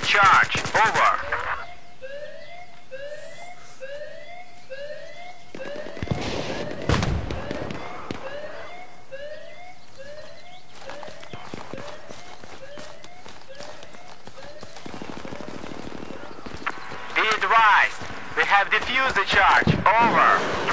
charge. Over. Be advised, we have defused the charge. Over.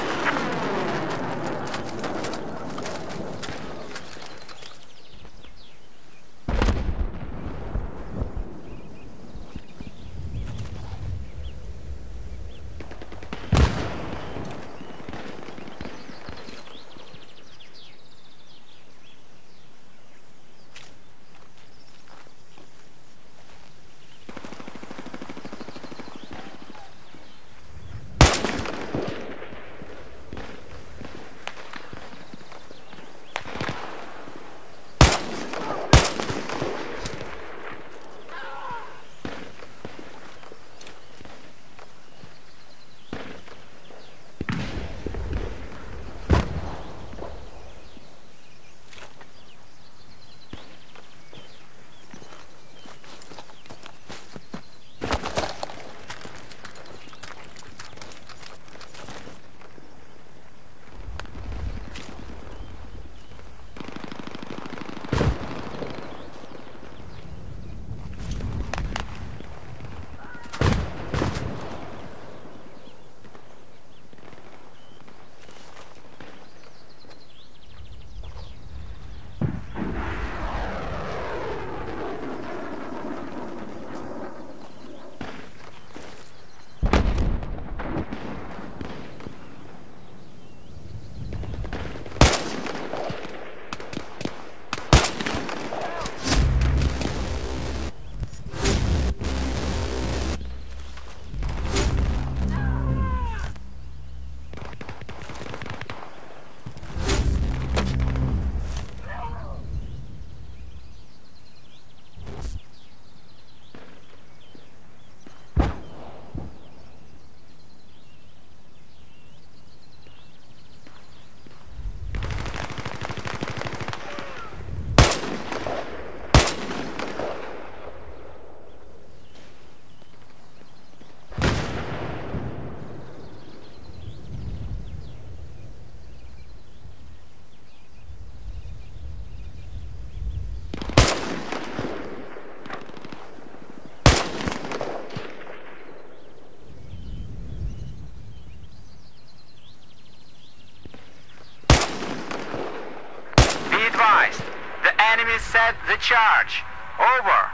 Enemy set the charge. Over.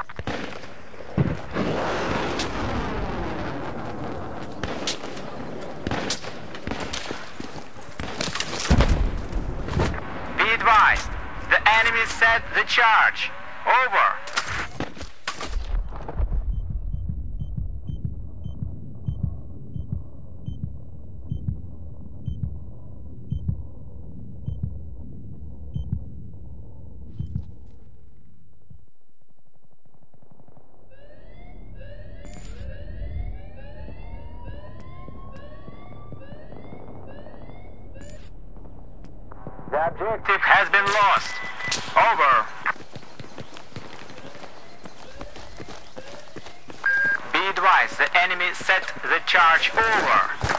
Be advised, the enemy set the charge. Over. The objective has been lost. Over. Be advised, the enemy set the charge. Over.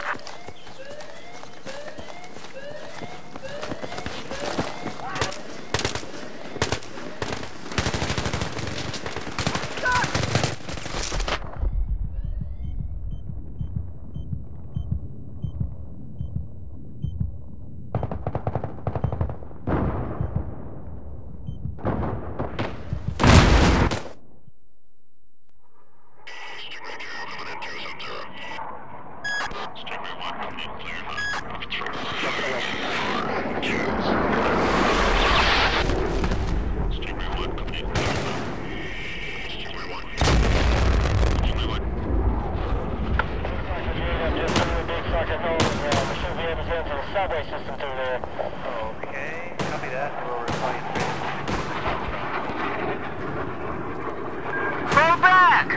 Subway system through there. Okay, copy that. We'll reply in 3. Fall back!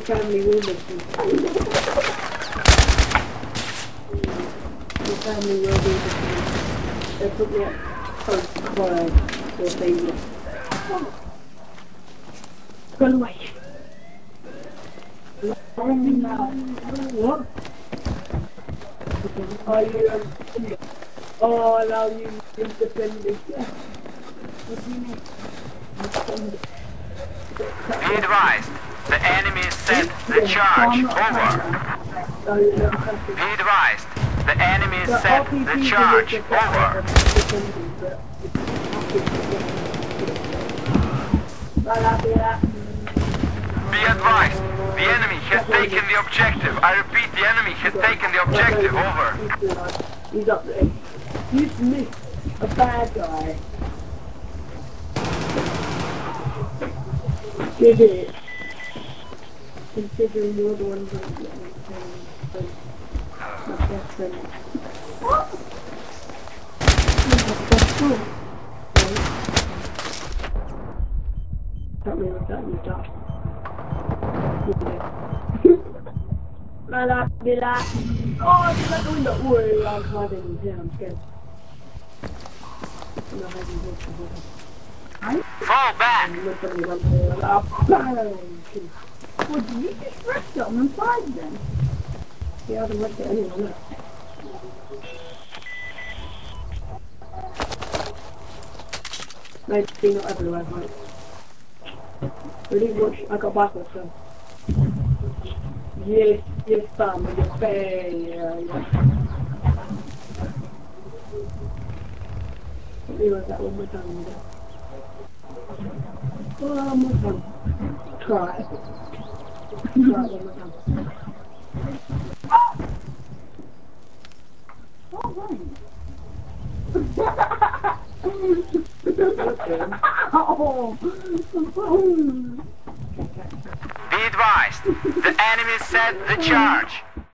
family will miss you. Your family will be missing you. They'll probably cry or baby. Run away. What? Are you oh, I allow you to defend it. What do you mean? Be advised, the enemy set the charge. Over. Be advised, the enemy set the charge. Over. Be advised, the enemy has taken the objective. I repeat, the enemy has taken the objective. Over. He's up there. You missed a bad guy. Did it? Considering you're the one who's my best friend. What? That means that you die. Oh, it's like the window. Oh, I'm hiding here. I'm scared. I'm not hiding here. Fall back. Well, did you just rest it on the side then? Yeah, I haven't rest it anyway, look. Maybe not everywhere, right? Really watch, I got backwards, so. Yes, Sam, with your face, yeah. Let me write that one more time. One more time. Try it. Try it one more time. Oh, Be advised, the enemy set the charge.